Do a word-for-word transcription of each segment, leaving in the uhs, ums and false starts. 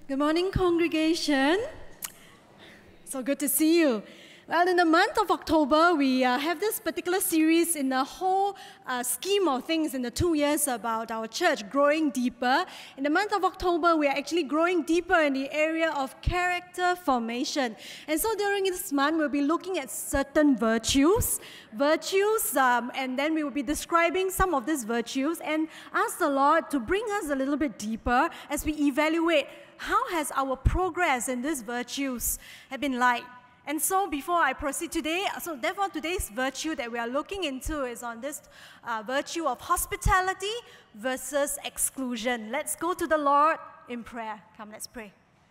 Good morning, congregation. So good to see you. Well, in the month of October, we uh, have this particular series in the whole uh, scheme of things in the two years about our church growing deeper. In the month of October, we are actually growing deeper in the area of character formation. And so during this month, we'll be looking at certain virtues, virtues, um, and then we will be describing some of these virtues and ask the Lord to bring us a little bit deeper as we evaluate how has our progress in these virtues have been like. And so before I proceed today, so therefore today's virtue that we are looking into is on this uh, virtue of hospitality versus exclusion. Let's go to the Lord in prayer. Come, let's pray.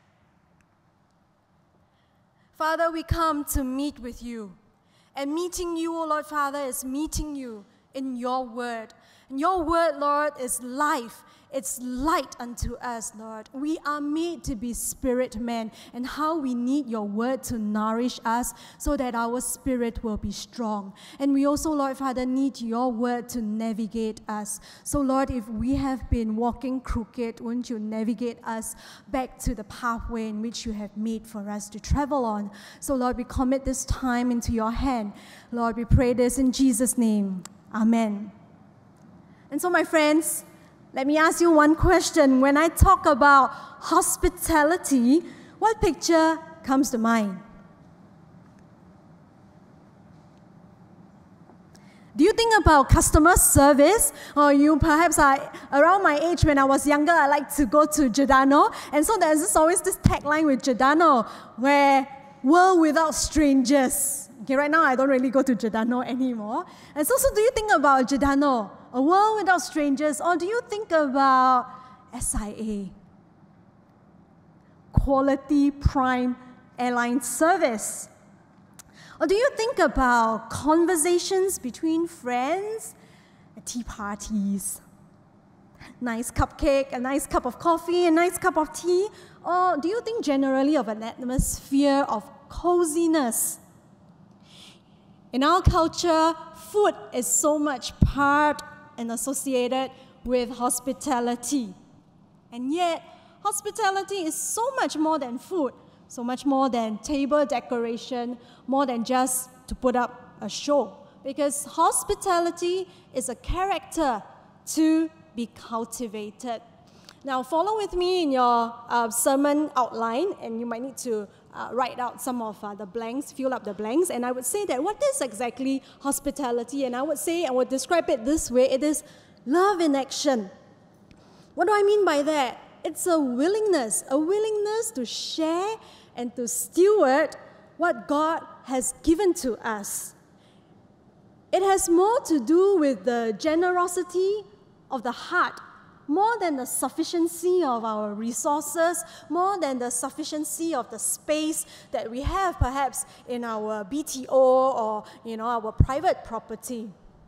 Father, we come to meet with you. And meeting you, O Lord Father, is meeting you in your word. And your word, Lord, is life. It's light unto us, Lord. We are made to be spirit men, and how we need your word to nourish us so that our spirit will be strong. And we also, Lord Father, need your word to navigate us. So, Lord, if we have been walking crooked, won't you navigate us back to the pathway in which you have made for us to travel on? So, Lord, we commit this time into your hand. Lord, we pray this in Jesus' name. Amen. And so, my friends, let me ask you one question. When I talk about hospitality, what picture comes to mind? Do you think about customer service? Or you perhaps are around my age when I was younger, I like to go to Giordano. And so there's this, always this tagline with Giordano, where world without strangers. Okay, right now I don't really go to Giordano anymore. And so, so do you think about Giordano? A world without strangers, or do you think about S I A? Quality Prime Airline Service? Or do you think about conversations between friends at tea parties? Nice cupcake, a nice cup of coffee, a nice cup of tea? Or do you think generally of an atmosphere of coziness? In our culture, food is so much part and associated with hospitality. And yet, hospitality is so much more than food, so much more than table decoration, more than just to put up a show. Because hospitality is a character to be cultivated. Now, follow with me in your uh, sermon outline, and you might need to uh, write out some of uh, the blanks, fill up the blanks. And I would say that what is exactly hospitality? And I would say, I would describe it this way: it is love in action. What do I mean by that? It's a willingness, a willingness to share and to steward what God has given to us. It has more to do with the generosity of the heart, more than the sufficiency of our resources, more than the sufficiency of the space that we have perhaps in our B T O or, you know, our private property.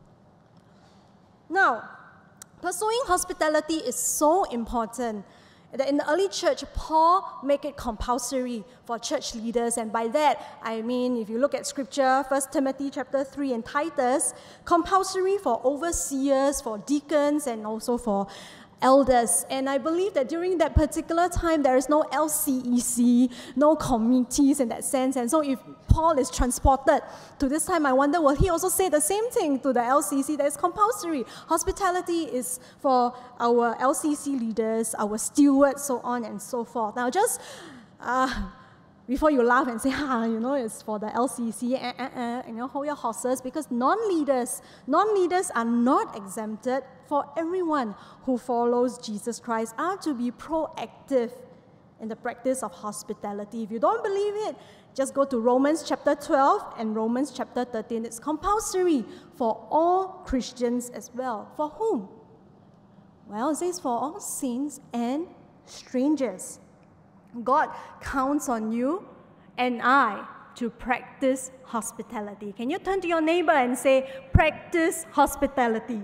Now, pursuing hospitality is so important that in the early church, Paul made it compulsory for church leaders. And by that, I mean, if you look at scripture, First Timothy chapter three and Titus, compulsory for overseers, for deacons, and also for elders. And I believe that during that particular time, there is no L C E C, no committees in that sense. And so if Paul is transported to this time, I wonder, will he also say the same thing to the L C C, that is compulsory? Hospitality is for our L C C leaders, our stewards, so on and so forth. Now, just uh, before you laugh and say, ah, you know, it's for the L C C, eh, eh, eh, you know, hold your horses, because non-leaders, non-leaders are not exempted. For everyone who follows Jesus Christ are to be proactive in the practice of hospitality. If you don't believe it, just go to Romans chapter twelve and Romans chapter thirteen. It's compulsory for all Christians as well. For whom? Well, it says for all saints and strangers. God counts on you and I to practice hospitality. Can you turn to your neighbor and say, practice hospitality?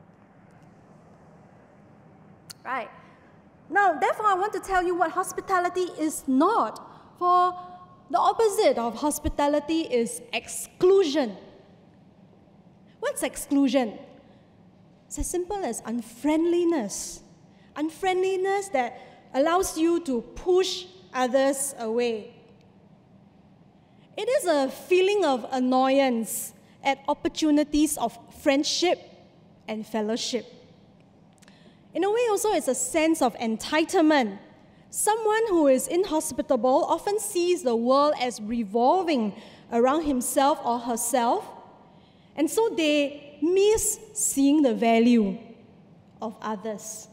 Right. Now, therefore, I want to tell you what hospitality is not. For the opposite of hospitality is exclusion. What's exclusion? It's as simple as unfriendliness. Unfriendliness that allows you to push others away. It is a feeling of annoyance at opportunities of friendship and fellowship. In a way, also, it's a sense of entitlement. Someone who is inhospitable often sees the world as revolving around himself or herself, and so they miss seeing the value of others.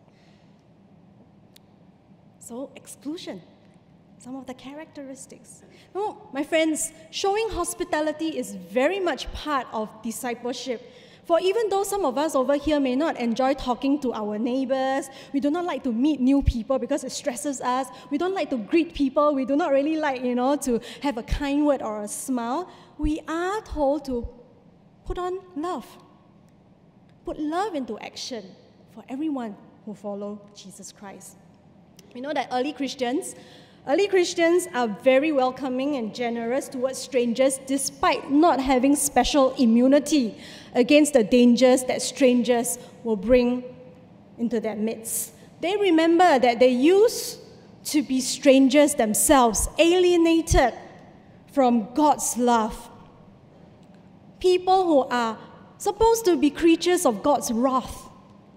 So, exclusion, some of the characteristics. No, my friends, showing hospitality is very much part of discipleship. For even though some of us over here may not enjoy talking to our neighbors, we do not like to meet new people because it stresses us, we don't like to greet people, we do not really like, you know, to have a kind word or a smile, we are told to put on love. Put love into action for everyone who follow Jesus Christ. We know that early Christians, early Christians are very welcoming and generous towards strangers despite not having special immunity against the dangers that strangers will bring into their midst. They remember that they used to be strangers themselves, alienated from God's love. People who are supposed to be creatures of God's wrath.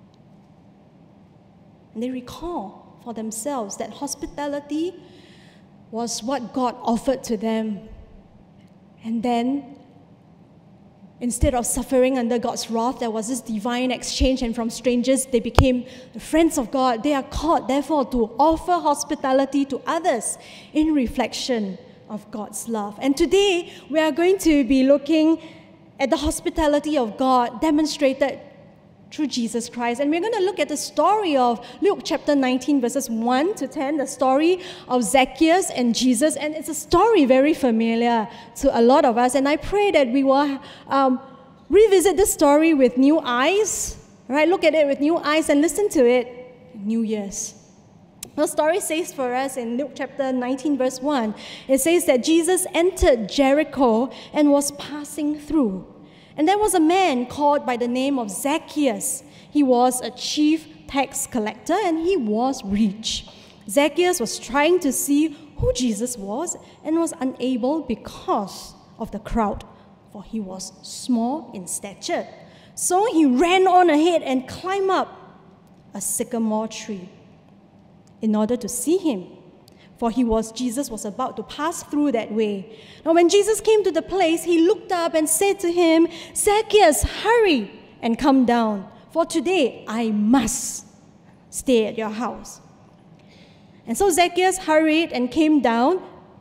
And they recall for themselves that hospitality was what God offered to them. And then, instead of suffering under God's wrath, there was this divine exchange, and from strangers they became the friends of God. They are called, therefore, to offer hospitality to others in reflection of God's love. And today, we are going to be looking at the hospitality of God demonstrated through Jesus Christ. And we're going to look at the story of Luke chapter nineteen, verses one to ten, the story of Zacchaeus and Jesus. And it's a story very familiar to a lot of us. And I pray that we will um, revisit this story with new eyes, right? Look at it with new eyes and listen to it in New Year's. The story says for us in Luke chapter nineteen, verse one, it says that Jesus entered Jericho and was passing through. And there was a man called by the name of Zacchaeus. He was a chief tax collector and he was rich. Zacchaeus was trying to see who Jesus was and was unable because of the crowd, for he was small in stature. So he ran on ahead and climbed up a sycamore tree in order to see him, for he was Jesus was about to pass through that way. Now when Jesus came to the place, he looked up and said to him, "Zacchaeus, hurry and come down, for today I must stay at your house." And so Zacchaeus hurried and came down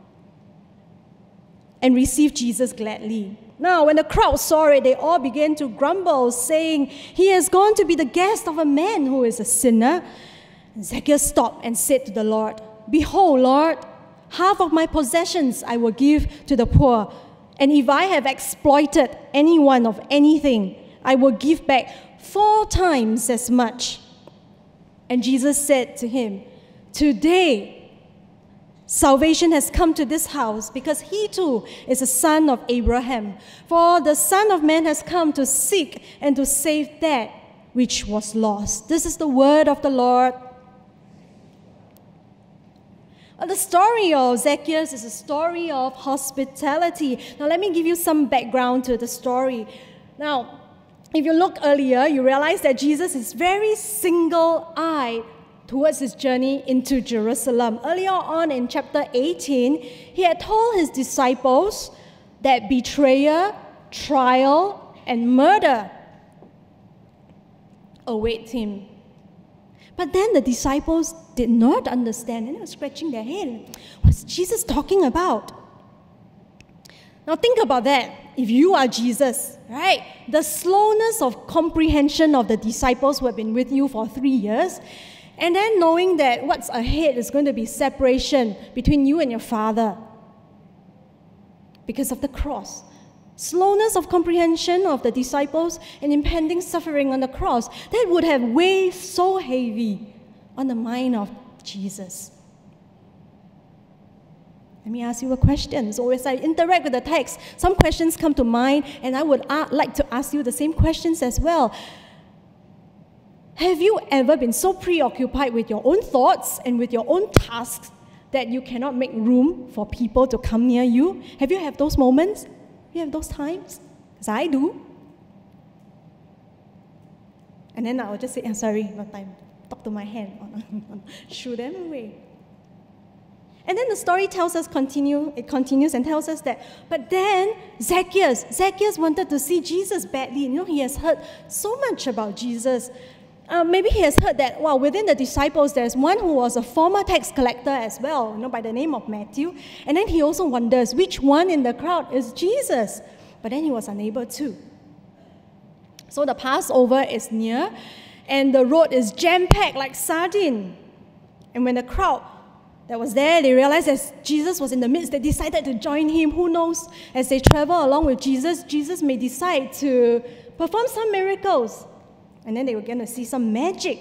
and received Jesus gladly. Now when the crowd saw it, they all began to grumble, saying, "He has gone to be the guest of a man who is a sinner." And Zacchaeus stopped and said to the Lord, "Behold, Lord, half of my possessions I will give to the poor, and if I have exploited anyone of anything, I will give back four times as much." And Jesus said to him, "Today, salvation has come to this house, because he too is a son of Abraham. For the Son of Man has come to seek and to save that which was lost." This is the word of the Lord. The story of Zacchaeus is a story of hospitality. Now, let me give you some background to the story. Now, if you look earlier, you realize that Jesus is very single-eyed towards his journey into Jerusalem. Earlier on in chapter eighteen, he had told his disciples that betrayal, trial, and murder await him. But then the disciples did not understand, and they were scratching their head. What's Jesus talking about? Now think about that. If you are Jesus, right? The slowness of comprehension of the disciples who have been with you for three years, and then knowing that what's ahead is going to be separation between you and your Father because of the cross. Slowness of comprehension of the disciples and impending suffering on the cross, that would have weighed so heavy on the mind of Jesus. Let me ask you a question. So as I interact with the text, some questions come to mind, and I would uh, like to ask you the same questions as well. Have you ever been so preoccupied with your own thoughts and with your own tasks that you cannot make room for people to come near you? Have you had those moments? You have those times? Because I do. And then I will just say, I'm sorry, no time. Talk to my hand. Shoo them away. And then the story tells us, continue, it continues and tells us that, but then Zacchaeus, Zacchaeus wanted to see Jesus badly. You know, he has heard so much about Jesus. Uh, maybe he has heard that, well, within the disciples, there's one who was a former tax collector as well, you know, by the name of Matthew. And then he also wonders which one in the crowd is Jesus. But then he was unable to. So the Passover is near, and the road is jam-packed like sardine. And when the crowd that was there, they realized that Jesus was in the midst, they decided to join him. Who knows, as they travel along with Jesus, Jesus may decide to perform some miracles. And then they were going to see some magic.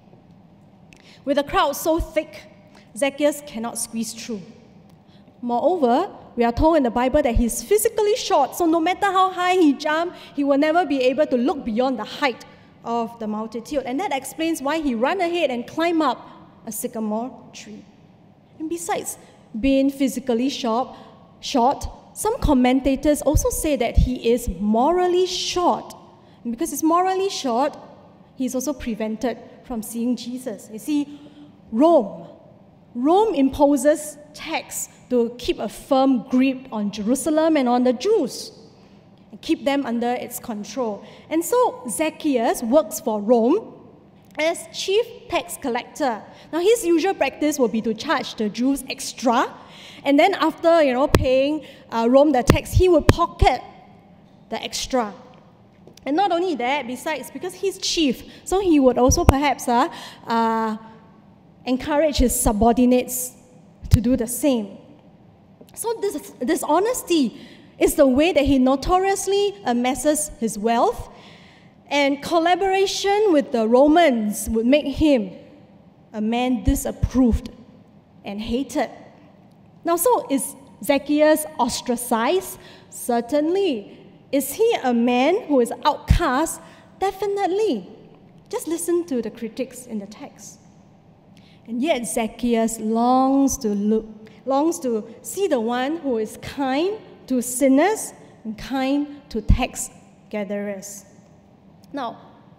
With the crowd so thick, Zacchaeus cannot squeeze through. Moreover, we are told in the Bible that he's physically short, so no matter how high he jumped, he will never be able to look beyond the height of the multitude. And that explains why he ran ahead and climbed up a sycamore tree. And besides being physically short, short, some commentators also say that he is morally short. And because he's morally short, he's also prevented from seeing Jesus. You see, Rome, Rome imposes tax to keep a firm grip on Jerusalem and on the Jews, and keep them under its control. And so Zacchaeus works for Rome as chief tax collector. Now, his usual practice will be to charge the Jews extra, and then after, you know, paying uh, Rome the tax, he would pocket the extra. And not only that, besides, because he's chief, so he would also perhaps uh, uh, encourage his subordinates to do the same. So this dishonesty is the way that he notoriously amasses his wealth, and collaboration with the Romans would make him a man disapproved and hated. Now, so is Zacchaeus ostracized? Certainly. Is he a man who is outcast? Definitely. Just listen to the critics in the text. And yet Zacchaeus longs to look, longs to see the one who is kind to sinners and kind to tax gatherers. Now,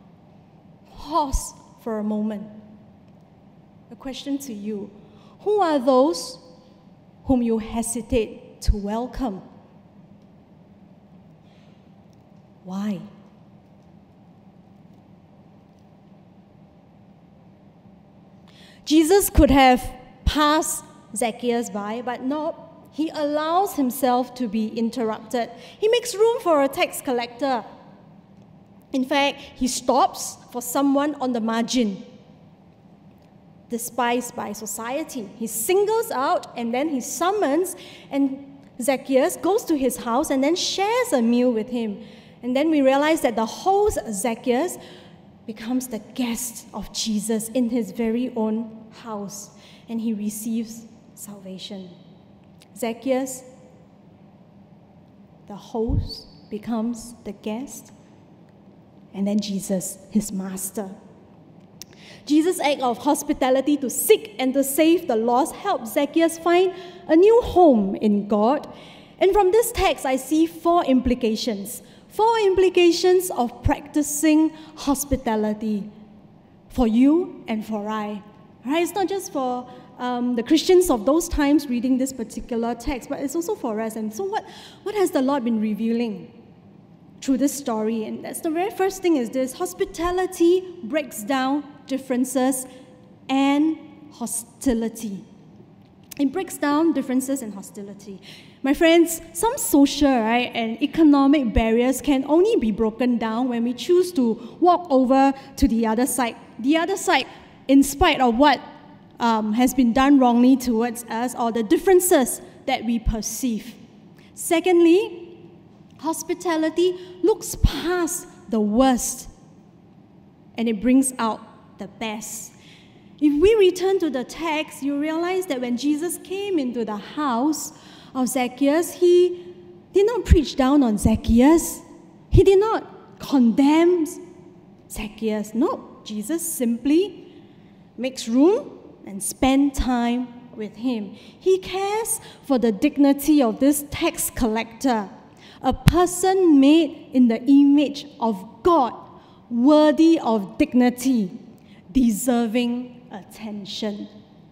pause for a moment. A question to you. Who are those whom you hesitate to welcome? Why? Jesus could have passed Zacchaeus by, but no, he allows himself to be interrupted. He makes room for a tax collector. In fact, he stops for someone on the margin, despised by society. He singles out and then he summons, and Zacchaeus goes to his house and then shares a meal with him. And then we realize that the host Zacchaeus becomes the guest of Jesus in his very own house, and he receives salvation. Zacchaeus, the host, becomes the guest, and then Jesus, his master. Jesus' act of hospitality to seek and to save the lost helped Zacchaeus find a new home in God. And from this text, I see four implications. Four implications of practicing hospitality for you and for I. Right? It's not just for um, the Christians of those times reading this particular text, but it's also for us. And so what, what has the Lord been revealing through this story? And that's the very first thing is this: hospitality breaks down differences and hostility. It breaks down differences and hostility. My friends, some social right, and economic barriers can only be broken down when we choose to walk over to the other side. The other side, in spite of what um, has been done wrongly towards us or the differences that we perceive. Secondly, hospitality looks past the worst and it brings out the best. If we return to the text, you realize that when Jesus came into the house of Zacchaeus, he did not preach down on Zacchaeus. He did not condemn Zacchaeus. No. Jesus simply makes room and spends time with him. He cares for the dignity of this tax collector, a person made in the image of God, worthy of dignity, deserving attention.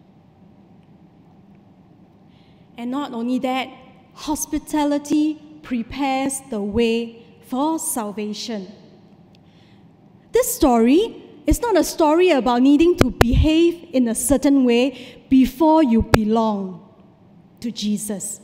And not only that, hospitality prepares the way for salvation. This story is not a story about needing to behave in a certain way before you belong to Jesus.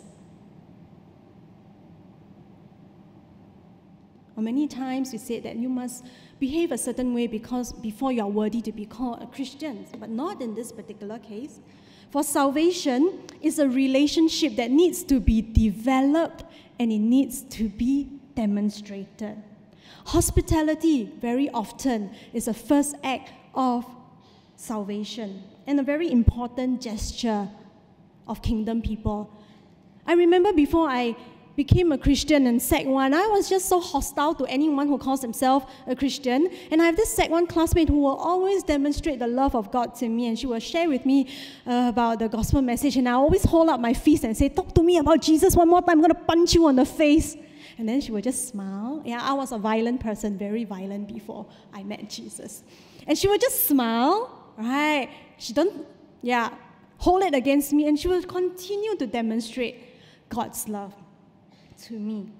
Or many times we say that you must behave a certain way because before you are worthy to be called a Christian, but not in this particular case. For salvation is a relationship that needs to be developed and it needs to be demonstrated. Hospitality, very often, is a first act of salvation and a very important gesture of kingdom people. I remember before I became a Christian in Sec one, I was just so hostile to anyone who calls himself a Christian. And I have this Sec one classmate who will always demonstrate the love of God to me, and she will share with me uh, about the gospel message. And I always hold up my fist and say, "Talk to me about Jesus one more time, I'm going to punch you on the face." And then she would just smile. Yeah, I was a violent person, very violent before I met Jesus. And she would just smile, right? She don't, yeah, hold it against me, and she will continue to demonstrate God's love to me.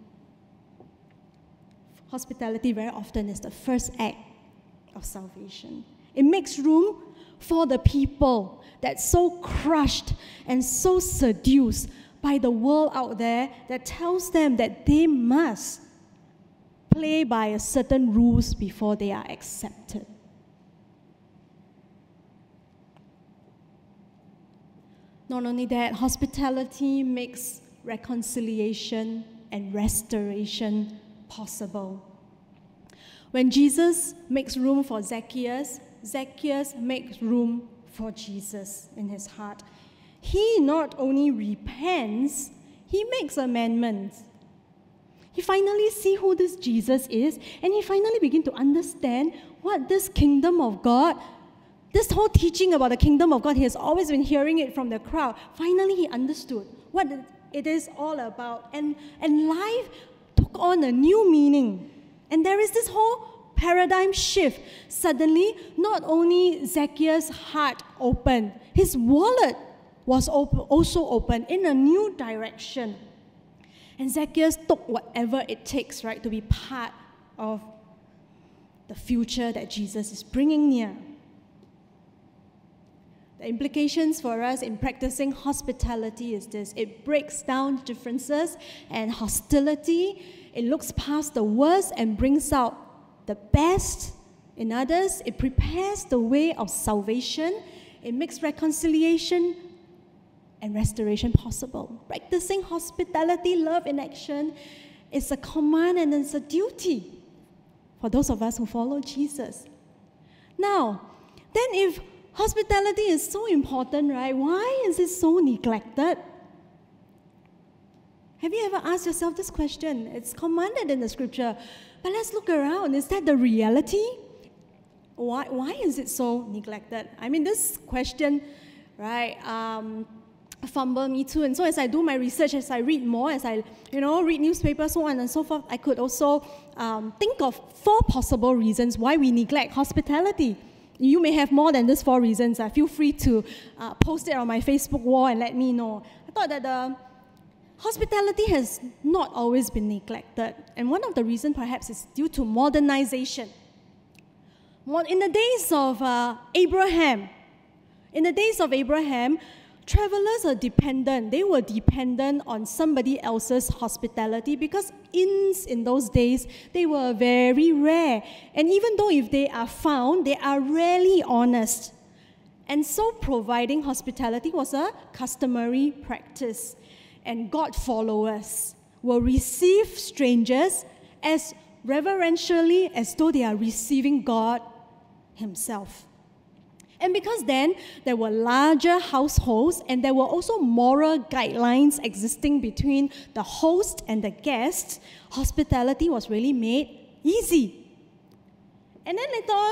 Hospitality very often is the first act of salvation. It makes room for the people that's so crushed and so seduced by the world out there that tells them that they must play by a certain rules before they are accepted. Not only that, hospitality makes reconciliation and restoration possible. When Jesus makes room for Zacchaeus, Zacchaeus makes room for Jesus in his heart. He not only repents, he makes amendments. He finally sees who this Jesus is, and he finally begins to understand what this kingdom of God, this whole teaching about the kingdom of God, he has always been hearing it from the crowd. Finally, he understood what it is all about. And, and life took on a new meaning. And there is this whole paradigm shift. Suddenly, not only Zacchaeus' heart opened, his wallet was op- also open in a new direction. And Zacchaeus took whatever it takes, right, to be part of the future that Jesus is bringing near. The implications for us in practicing hospitality is this. It breaks down differences and hostility. It looks past the worst and brings out the best in others. It prepares the way of salvation. It makes reconciliation and restoration possible. Practicing hospitality, love in action, is a command and it's a duty for those of us who follow Jesus. Now, then if hospitality is so important, right? Why is it so neglected? Have you ever asked yourself this question? It's commanded in the scripture, but let's look around. Is that the reality? Why, why is it so neglected? I mean, this question, right, um, fumble me too. And so as I do my research, as I read more, as I, you know, read newspapers, so on and so forth, I could also um, think of four possible reasons why we neglect hospitality. You may have more than these four reasons. Uh, feel free to uh, post it on my Facebook wall and let me know. I thought that the hospitality has not always been neglected. And one of the reasons perhaps is due to modernization. In the days of uh, Abraham, in the days of Abraham, travelers are dependent. They were dependent on somebody else's hospitality because inns in those days, they were very rare. And even though if they are found, they are rarely honest. And so providing hospitality was a customary practice. And God followers will receive strangers as reverentially as though they are receiving God himself. And because then there were larger households and there were also moral guidelines existing between the host and the guests, hospitality was really made easy. And then later on,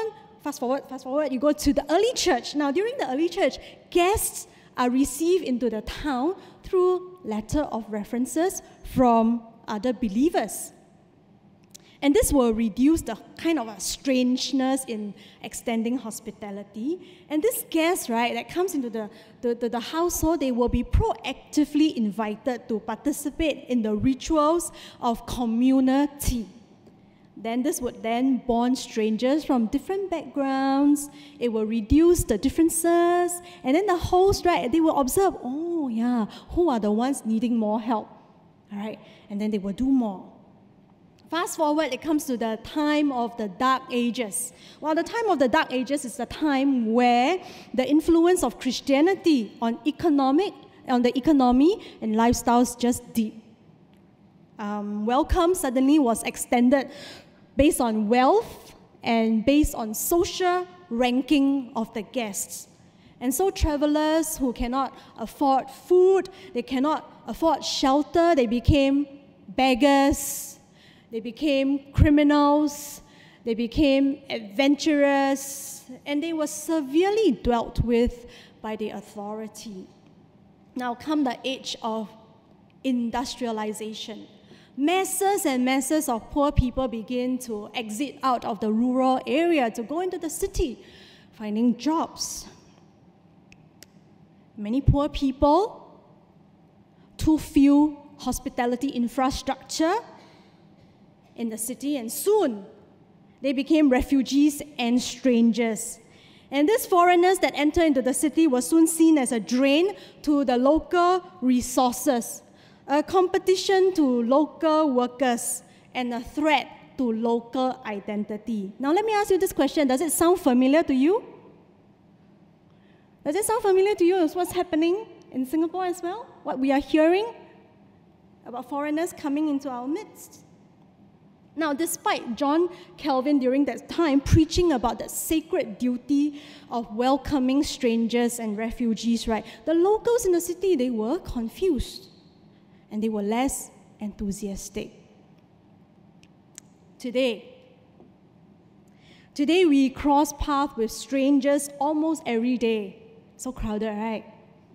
fast forward, fast forward, you go to the early church. Now, during the early church, guests are received into the town through letter of references from other believers. And this will reduce the kind of a strangeness in extending hospitality. And this guest, right, that comes into the, the, the, the household, they will be proactively invited to participate in the rituals of community. Then this would then bond strangers from different backgrounds. It will reduce the differences. And then the host, right, they will observe, oh yeah, who are the ones needing more help? All right, and then they will do more. Fast forward, it comes to the time of the Dark Ages. Well, the time of the Dark Ages is the time where the influence of Christianity on economic, on the economy and lifestyles just deep. Um, welcome suddenly was extended based on wealth and based on social ranking of the guests. And so travelers who cannot afford food, they cannot afford shelter, they became beggars. They became criminals, they became adventurous, and they were severely dealt with by the authority. Now come the age of industrialization. Masses and masses of poor people begin to exit out of the rural area to go into the city, finding jobs. Many poor people, too few hospitality infrastructure in the city, and soon they became refugees and strangers. And these foreigners that enter into the city were soon seen as a drain to the local resources, a competition to local workers, and a threat to local identity. Now let me ask you this question, does it sound familiar to you? Does it sound familiar to you as what's happening in Singapore as well? What we are hearing about foreigners coming into our midst? Now, despite John Calvin during that time preaching about the sacred duty of welcoming strangers and refugees, right, the locals in the city, they were confused and they were less enthusiastic. Today, today we cross paths with strangers almost every day. So crowded, right?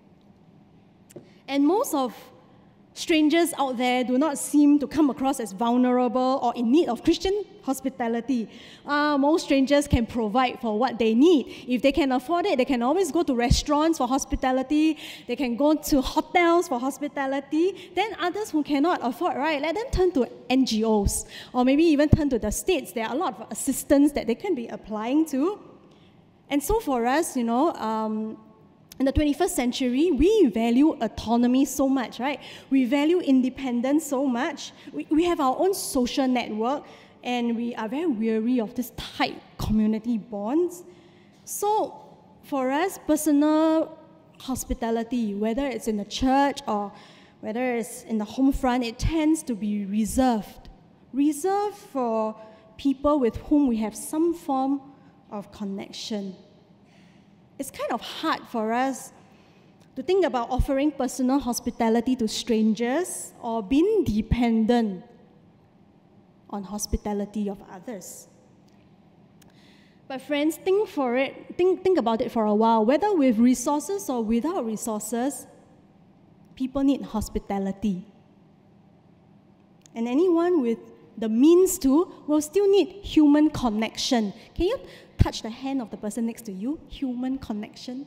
And most of strangers out there do not seem to come across as vulnerable or in need of Christian hospitality. Uh, most strangers can provide for what they need. If they can afford it, they can always go to restaurants for hospitality. They can go to hotels for hospitality. Then others who cannot afford, right, let them turn to N G Os or maybe even turn to the states. There are a lot of assistance that they can be applying to. And so for us, you know, um, in the twenty-first century, we value autonomy so much, right? We value independence so much. We, we have our own social network, and we are very weary of this tight community bonds. So for us, personal hospitality, whether it's in the church or whether it's in the home front, it tends to be reserved. Reserved for people with whom we have some form of connection. It's kind of hard for us to think about offering personal hospitality to strangers or being dependent on hospitality of others. But friends, think for it, think, think about it for a while. Whether with resources or without resources, people need hospitality. And anyone with the means to will still need human connection. Can you touch the hand of the person next to you? Human connection.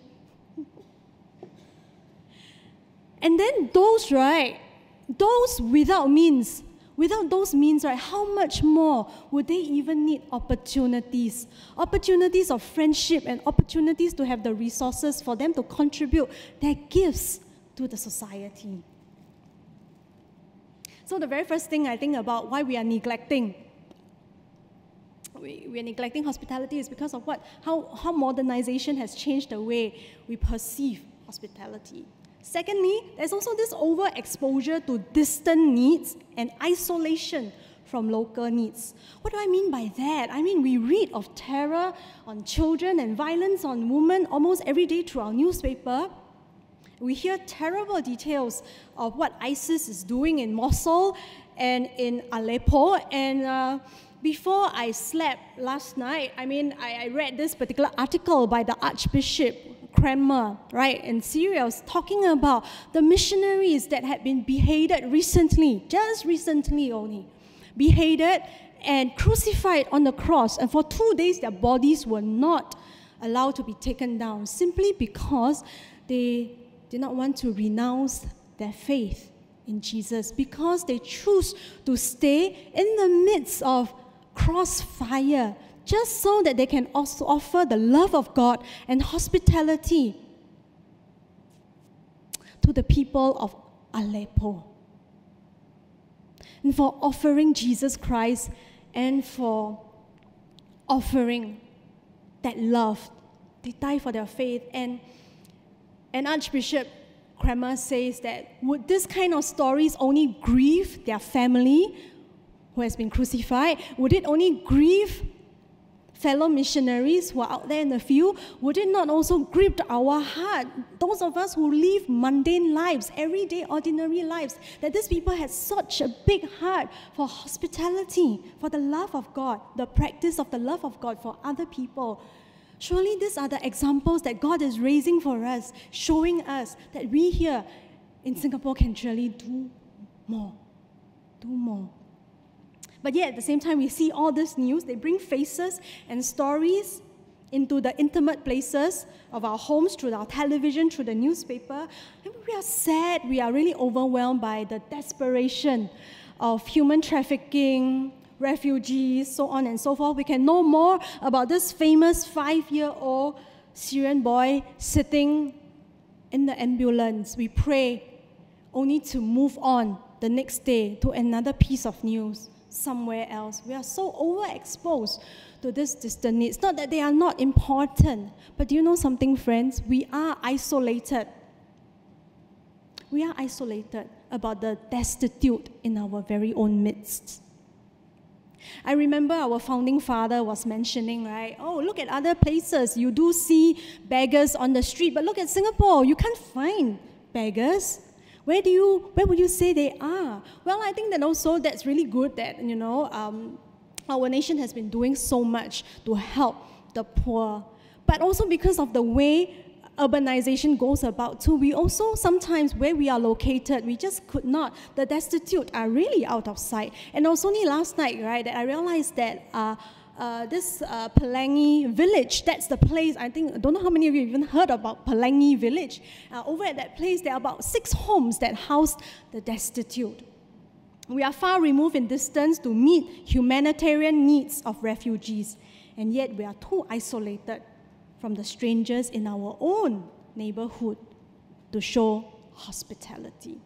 And then those, right, those without means, without those means, right, how much more would they even need opportunities? Opportunities of friendship and opportunities to have the resources for them to contribute their gifts to the society. So the very first thing I think about why we are neglecting We, we are neglecting hospitality is because of what? How, how modernization has changed the way we perceive hospitality. Secondly, there's also this overexposure to distant needs and isolation from local needs. What do I mean by that? I mean, we read of terror on children and violence on women almost every day through our newspaper. We hear terrible details of what ISIS is doing in Mosul and in Aleppo, and uh, before I slept last night, I mean, I, I read this particular article by the Archbishop Kramer, right, in Syria, was talking about the missionaries that had been beheaded recently, just recently only, beheaded and crucified on the cross, and for two days their bodies were not allowed to be taken down, simply because they did not want to renounce their faith in Jesus, because they choose to stay in the midst of crossfire, just so that they can also offer the love of God and hospitality to the people of Aleppo. And for offering Jesus Christ and for offering that love. They die for their faith. And, and Archbishop Kramer says that would this kind of stories only grieve their family who has been crucified? Would it only grieve fellow missionaries who are out there in the field? Would it not also grip our heart, those of us who live mundane lives, everyday, ordinary lives, that these people had such a big heart for hospitality, for the love of God, the practice of the love of God for other people? Surely these are the examples that God is raising for us, showing us that we here in Singapore can surely do more, do more. But yet, at the same time, we see all this news. They bring faces and stories into the intimate places of our homes, through our television, through the newspaper. And we are sad. We are really overwhelmed by the desperation of human trafficking, refugees, so on and so forth. We can know more about this famous five-year-old Syrian boy sitting in the ambulance. We pray only to move on the next day to another piece of news somewhere else. We are so overexposed to this distant needs. Not that they are not important, but do you know something, friends? We are isolated. We are isolated about the destitute in our very own midst. I remember our founding father was mentioning, right? Oh, look at other places. You do see beggars on the street, but look at Singapore. You can't find beggars. Where do you, where would you say they are? Well, I think that also that's really good that, you know, um, our nation has been doing so much to help the poor. But also because of the way urbanization goes about too, we also sometimes, where we are located, we just could not, the destitute are really out of sight. And it was only last night, right, that I realized that uh, Uh, this uh, Pelangi village, that's the place, I think, I don't know how many of you have even heard about Pelangi village. Uh, over at that place, there are about six homes that house the destitute. We are far removed in distance to meet humanitarian needs of refugees, and yet we are too isolated from the strangers in our own neighborhood to show hospitality.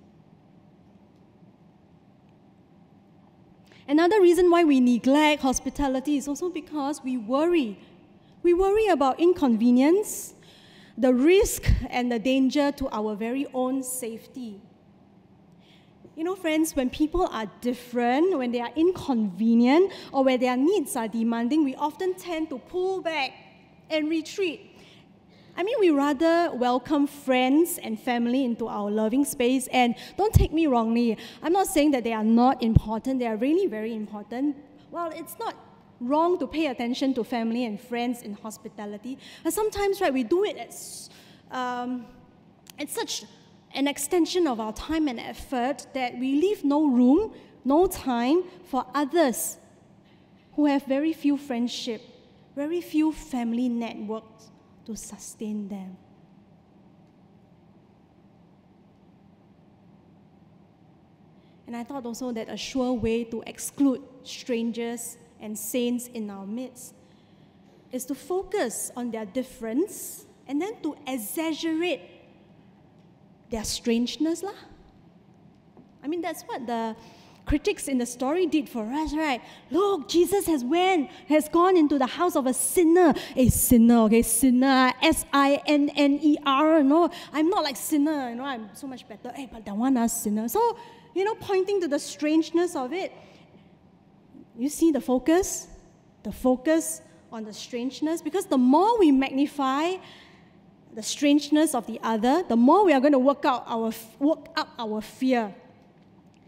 Another reason why we neglect hospitality is also because we worry. We worry about inconvenience, the risk and the danger to our very own safety. You know, friends, when people are different, when they are inconvenient, or when their needs are demanding, we often tend to pull back and retreat. I mean, we rather welcome friends and family into our loving space. And don't take me wrongly, I'm not saying that they are not important. They are really very important. Well, it's not wrong to pay attention to family and friends in hospitality. And sometimes, right, we do it as um, it's such an extension of our time and effort that we leave no room, no time for others who have very few friendship, very few family networks to sustain them. And I thought also that a sure way to exclude strangers and saints in our midst is to focus on their difference and then to exaggerate their strangeness lah. I mean, that's what the critics in the story did for us, right? Look, Jesus has went, has gone into the house of a sinner. A sinner, okay, sinner, S I N N E R, no, I'm not like sinner, you know, I'm so much better. Hey, but that one is sinner. So, you know, pointing to the strangeness of it. You see the focus? The focus on the strangeness, because the more we magnify the strangeness of the other, the more we are going to work out our work up our fear.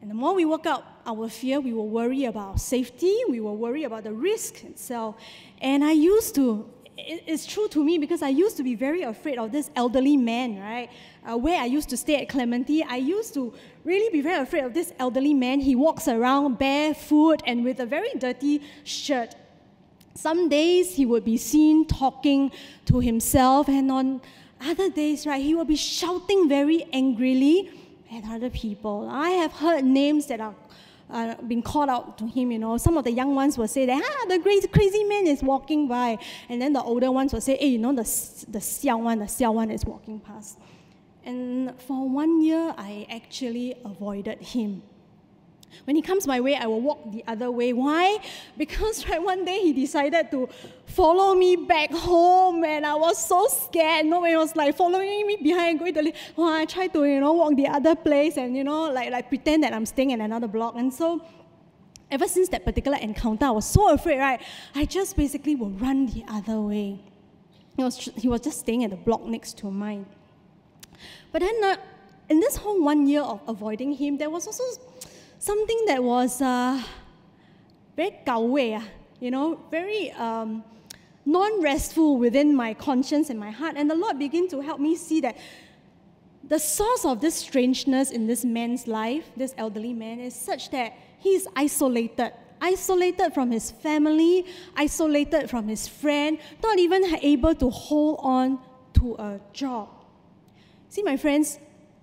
And the more we work out our fear, we will worry about safety, we will worry about the risk itself. And I used to, it, it's true to me because I used to be very afraid of this elderly man, right? Uh, where I used to stay at Clementi, I used to really be very afraid of this elderly man. He walks around barefoot and with a very dirty shirt. Some days he would be seen talking to himself, and on other days, right, he will be shouting very angrily at other people. I have heard names that are uh, been called out to him, you know. Some of the young ones will say that, ah, the crazy, crazy man is walking by. And then the older ones will say, hey, you know, the, the xiao one, the xiao one is walking past. And for one year, I actually avoided him. When he comes my way, I will walk the other way. Why? Because right, one day he decided to follow me back home, and I was so scared. No, he was like following me behind, going to. Well, I tried to, you know, walk the other place and, you know, like like pretend that I'm staying in another block. And so, ever since that particular encounter, I was so afraid. Right, I just basically will run the other way. He was he was just staying at the block next to mine. But then, uh, in this whole one year of avoiding him, there was also something that was uh, very gao wei, uh, you know, very um, non-restful within my conscience and my heart. And the Lord began to help me see that the source of this strangeness in this man's life, this elderly man, is such that he is isolated. Isolated from his family, isolated from his friend, not even able to hold on to a job. See, my friends,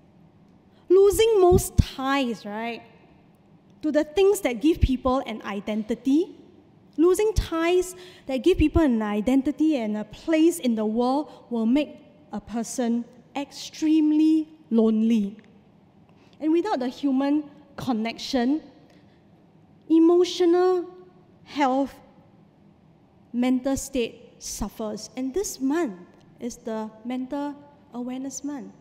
losing most ties, right, to the things that give people an identity, losing ties that give people an identity and a place in the world will make a person extremely lonely. And without the human connection, emotional health, mental state suffers. And this month is the Mental Awareness Month.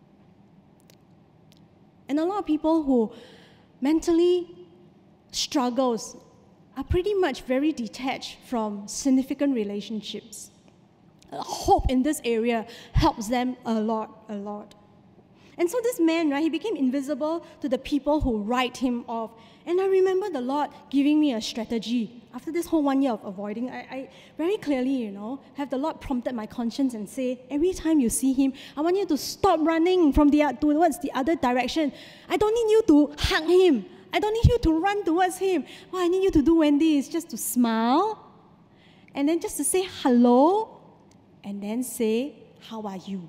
And a lot of people who mentally struggles are pretty much very detached from significant relationships. Hope in this area helps them a lot, a lot. And so this man, right, he became invisible to the people who write him off. And I remember the Lord giving me a strategy. After this whole one year of avoiding, I, I very clearly, you know, have the Lord prompted my conscience and say, every time you see him, I want you to stop running from the towards the other direction. I don't need you to hug him. I don't need you to run towards him. What I need you to do, Wendy, is just to smile, and then just to say hello, and then say, how are you?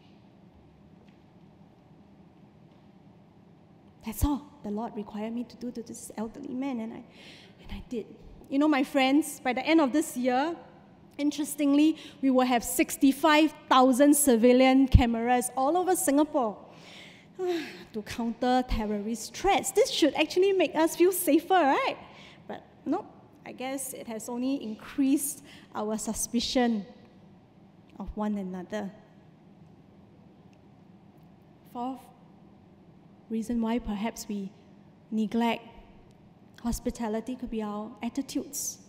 That's all the Lord required me to do to this elderly man, and I, and I did. You know, my friends, by the end of this year, interestingly, we will have sixty-five thousand civilian cameras all over Singapore to counter terrorist threats. This should actually make us feel safer, right? But no, I guess it has only increased our suspicion of one another. Fourth reason why perhaps we neglect hospitality could be our attitudes.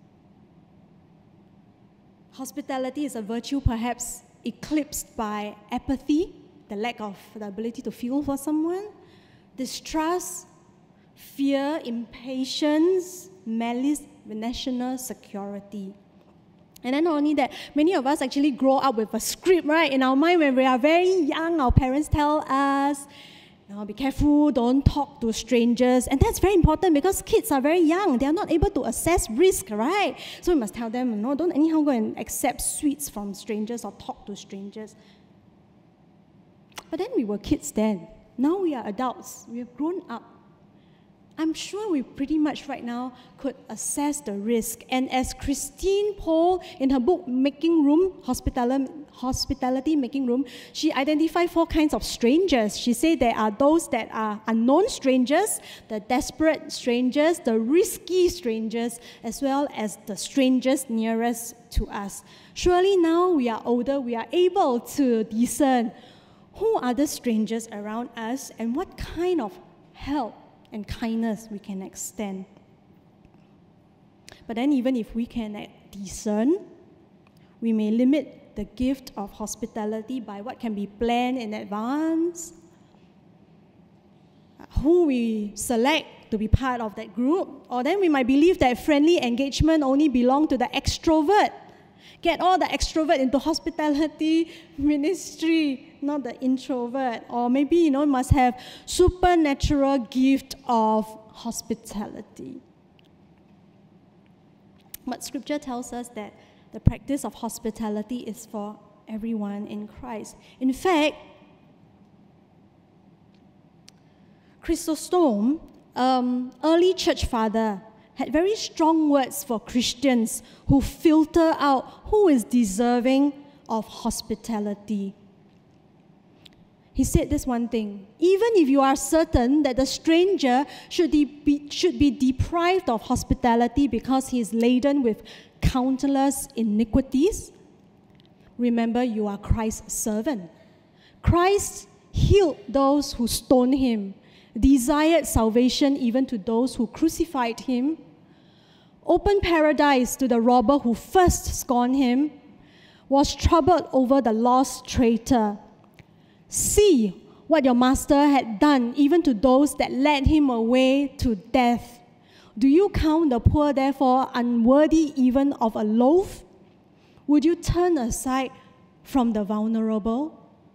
Hospitality is a virtue perhaps eclipsed by apathy, the lack of the ability to feel for someone, distrust, fear, impatience, malice, national security. And then not only that, many of us actually grow up with a script, right? In our mind, when we are very young, our parents tell us, now, be careful, don't talk to strangers. And that's very important because kids are very young. They are not able to assess risk, right? So we must tell them, no, don't anyhow go and accept sweets from strangers or talk to strangers. But then we were kids then. Now we are adults. We have grown up. I'm sure we pretty much right now could assess the risk. And as Christine Pohl, in her book, Making Room, Hospitality, Hospitality Making Room, she identified four kinds of strangers. She said there are those that are unknown strangers, the desperate strangers, the risky strangers, as well as the strangers nearest to us. Surely now we are older, we are able to discern who are the strangers around us and what kind of help and kindness we can extend. But then even if we can discern, we may limit the gift of hospitality by what can be planned in advance. who we select to be part of that group. Or then we might believe that friendly engagement only belong to the extrovert. Get all the extrovert into hospitality ministry, not the introvert. Or maybe, you know, must have supernatural gift of hospitality. But Scripture tells us that the practice of hospitality is for everyone in Christ. In fact, Chrysostom, um, early church father, had very strong words for Christians who filter out who is deserving of hospitality. He said this one thing: even if you are certain that the stranger should be, should be deprived of hospitality because he is laden with countless iniquities, remember you are Christ's servant. Christ healed those who stoned him, desired salvation even to those who crucified him, opened paradise to the robber who first scorned him, was troubled over the lost traitor. See what your master had done even to those that led him away to death. Do you count the poor, therefore, unworthy even of a loaf? Would you turn aside from the vulnerable?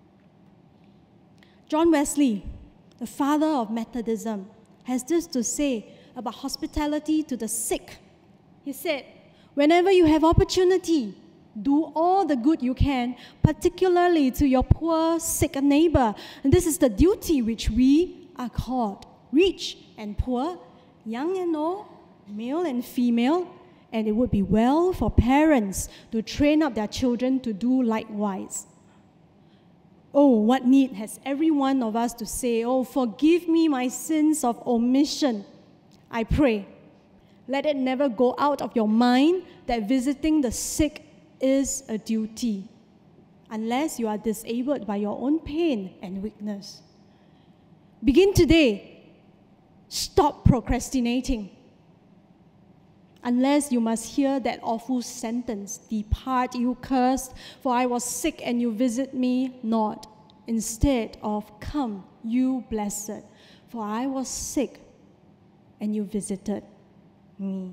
John Wesley, the father of Methodism, has this to say about hospitality to the sick. He said, whenever you have opportunity, do all the good you can, particularly to your poor, sick neighbor. And this is the duty which we are called, rich and poor, young and old, male and female, and it would be well for parents to train up their children to do likewise. Oh, what need has every one of us to say, oh, forgive me my sins of omission. I pray, let it never go out of your mind that visiting the sick is a duty, unless you are disabled by your own pain and weakness. Begin today. Stop procrastinating. Unless you must hear that awful sentence, depart, you cursed, for I was sick and you visit me not. Instead of, come, you blessed, for I was sick and you visited me.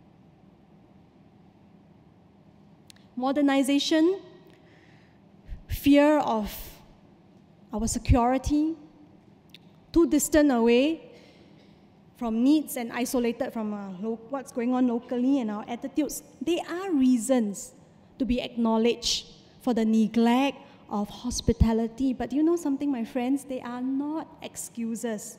Modernization, fear of our security, too distant away from needs and isolated from uh, lo- what's going on locally and our attitudes, they are reasons to be acknowledged for the neglect of hospitality. But you know something, my friends? They are not excuses.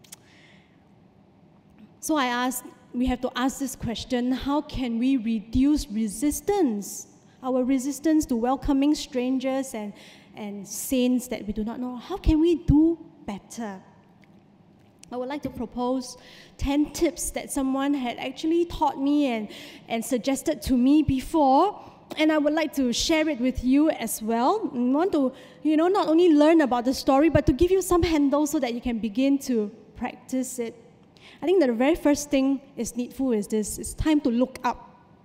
So I ask, we have to ask this question: how can we reduce resistance? Our resistance to welcoming strangers and, and saints that we do not know. How can we do better? I would like to propose ten tips that someone had actually taught me and, and suggested to me before, and I would like to share it with you as well. I want to, you know, not only learn about the story, but to give you some handles so that you can begin to practice it. I think that the very first thing is needful is this: it's time to look up.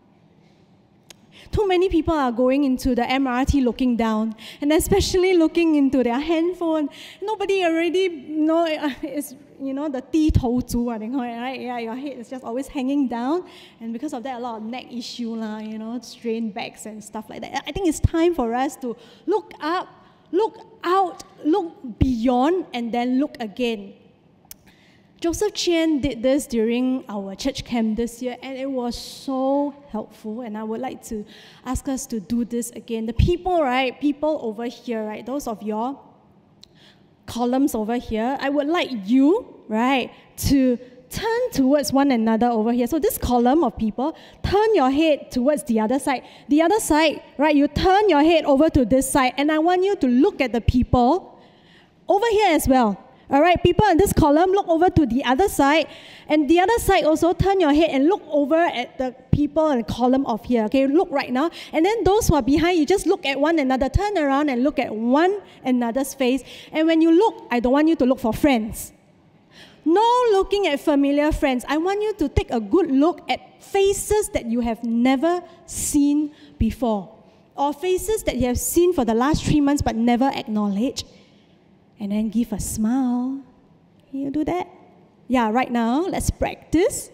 Too many people are going into the M R T looking down, and especially looking into their handphone. Nobody already you know is you know the 低头族, I think, right? Yeah, your head is just always hanging down, and because of that, a lot of neck issue, lah, you know, strained backs and stuff like that. I think it's time for us to look up, look out, look beyond, and then look again. Joseph Chiang did this during our church camp this year, and it was so helpful, and I would like to ask us to do this again. The people, right, people over here, right, those of your columns over here, I would like you, right, to turn towards one another over here. So this column of people, turn your head towards the other side. The other side, right, you turn your head over to this side, and I want you to look at the people over here as well. All right, people in this column, look over to the other side. And the other side also, turn your head and look over at the people in the column of here. Okay, look right now. And then those who are behind, you just look at one another. Turn around and look at one another's face. And when you look, I don't want you to look for friends. No looking at familiar friends. I want you to take a good look at faces that you have never seen before. Or faces that you have seen for the last three months but never acknowledged. And then give a smile. Can you do that? Yeah, right now, let's practice.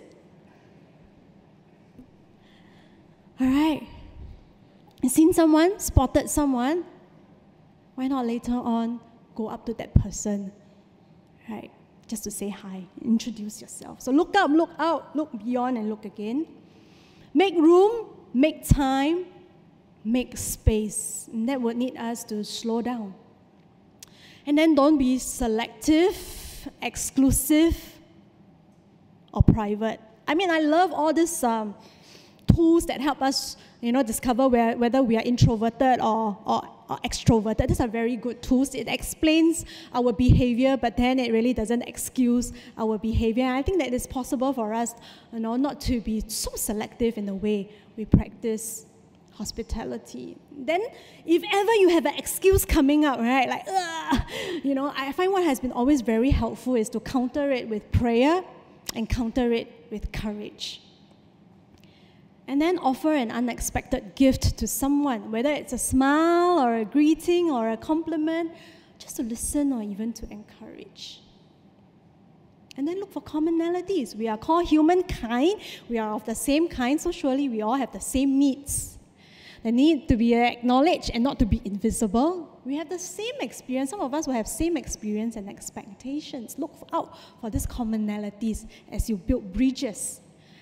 All right. Seen someone, spotted someone, why not later on go up to that person, right? Just to say hi, introduce yourself. So look up, look out, look beyond, and look again. Make room, make time, make space. And that would need us to slow down. And then don't be selective, exclusive, or private. I mean, I love all these um, tools that help us, you know, discover where, whether we are introverted or, or, or extroverted. These are very good tools. It explains our behavior, but then it really doesn't excuse our behavior. And I think that it's possible for us, you know, not to be so selective in the way we practice hospitality. Then, if ever you have an excuse coming up, right, like, ugh, you know, I find what has been always very helpful is to counter it with prayer and counter it with courage. And then offer an unexpected gift to someone, whether it's a smile or a greeting or a compliment, just to listen or even to encourage. And then look for commonalities. We are called humankind. We are of the same kind, so surely we all have the same needs. The need to be acknowledged and not to be invisible. We have the same experience. Some of us will have same experience and expectations. Look out for these commonalities as you build bridges.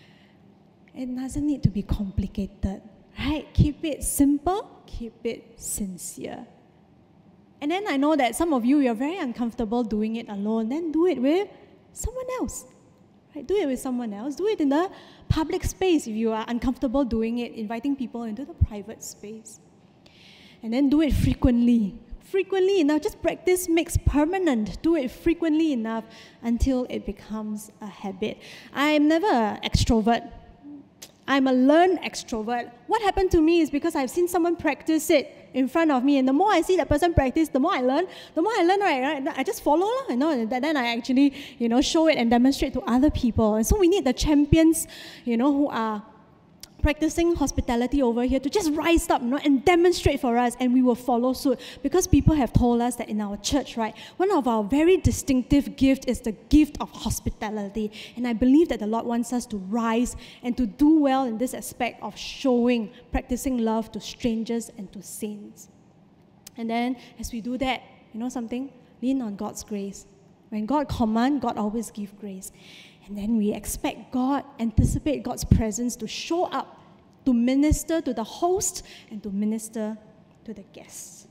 It doesn't need to be complicated, right? Keep it simple, keep it sincere. And then I know that some of you, you're very uncomfortable doing it alone. Then do it with someone else, right? Do it with someone else. Do it in the public space if you are uncomfortable doing it, inviting people into the private space. And then do it frequently. Frequently enough, just practice makes permanent. Do it frequently enough until it becomes a habit. I'm never an extrovert. I'm a learned extrovert. What happened to me is because I've seen someone practice it in front of me, and the more I see that person practice, the more I learn. The more I learn, right, right I just follow, you know, and then I actually, you know, show it and demonstrate to other people. And so we need the champions, you know, who are practicing hospitality over here to just rise up, you know, and demonstrate for us, and we will follow suit. Because people have told us that in our church, right, one of our very distinctive gifts is the gift of hospitality. And I believe that the Lord wants us to rise and to do well in this aspect of showing, practicing love to strangers and to saints. And then as we do that, you know something? Lean on God's grace. When God commands, God always gives grace. And then we expect God, anticipate God's presence to show up, to minister to the host and to minister to the guests.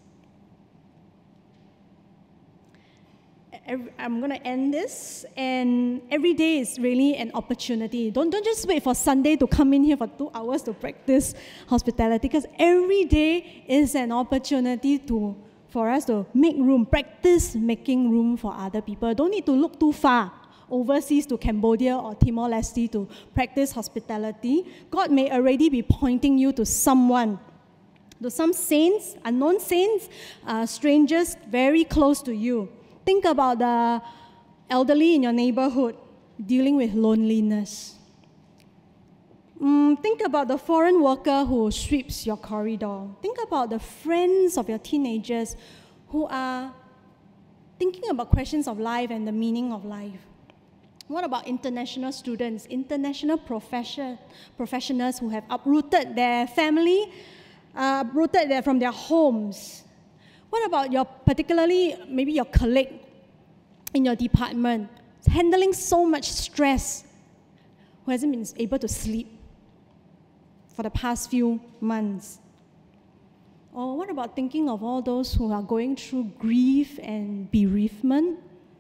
I'm going to end this, and every day is really an opportunity. Don't, don't just wait for Sunday to come in here for two hours to practice hospitality, because every day is an opportunity to, for us to make room, practice making room for other people. Don't need to look too far overseas to Cambodia or Timor-Leste to practice hospitality. God may already be pointing you to someone, to some saints, unknown saints, uh, strangers very close to you. Think about the elderly in your neighborhood dealing with loneliness. Mm, think about the foreign worker who sweeps your corridor. Think about the friends of your teenagers who are thinking about questions of life and the meaning of life. What about international students, international profession, professionals who have uprooted their family, uh, uprooted their, from their homes? What about your, particularly maybe your colleague in your department, handling so much stress, who hasn't been able to sleep for the past few months? Or what about thinking of all those who are going through grief and bereavement?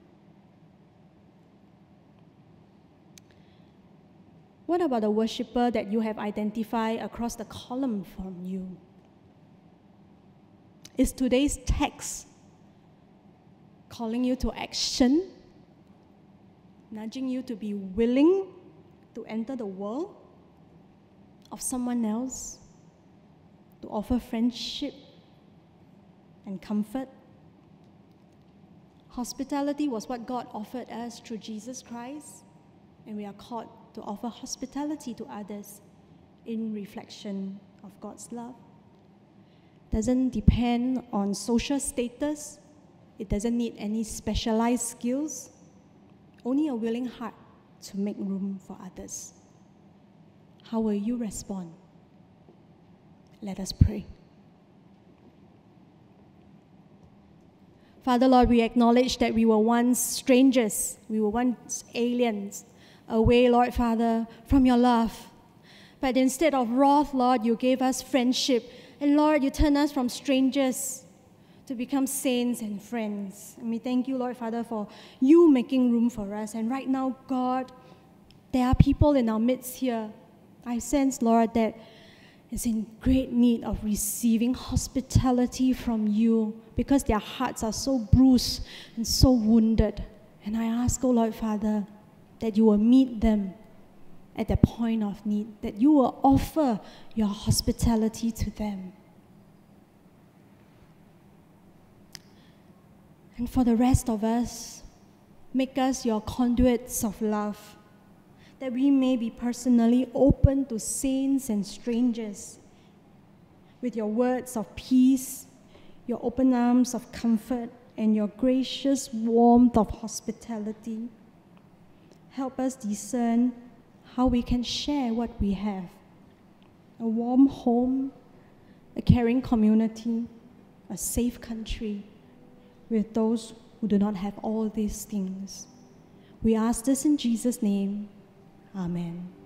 What about the worshiper that you have identified across the column from you? Is today's text calling you to action, nudging you to be willing to enter the world of someone else, to offer friendship and comfort? Hospitality was what God offered us through Jesus Christ, and we are called to offer hospitality to others in reflection of God's love. Doesn't depend on social status. It doesn't need any specialized skills. only a willing heart to make room for others. How will you respond? Let us pray. Father, Lord, we acknowledge that we were once strangers, we were once aliens, away, Lord Father, from your love. But instead of wrath, Lord, you gave us friendship. And Lord, you turned us from strangers to become saints and friends. And we thank you, Lord Father, for you making room for us. And right now, God, there are people in our midst here. I sense, Lord, that is in great need of receiving hospitality from you because their hearts are so bruised and so wounded. And I ask, oh Lord Father, that you will meet them at the point of need, that you will offer your hospitality to them. And for the rest of us, make us your conduits of love, that we may be personally open to saints and strangers with your words of peace, your open arms of comfort, and your gracious warmth of hospitality. Help us discern how we can share what we have: a warm home, a caring community, a safe country, with those who do not have all these things. We ask this in Jesus' name. Amen.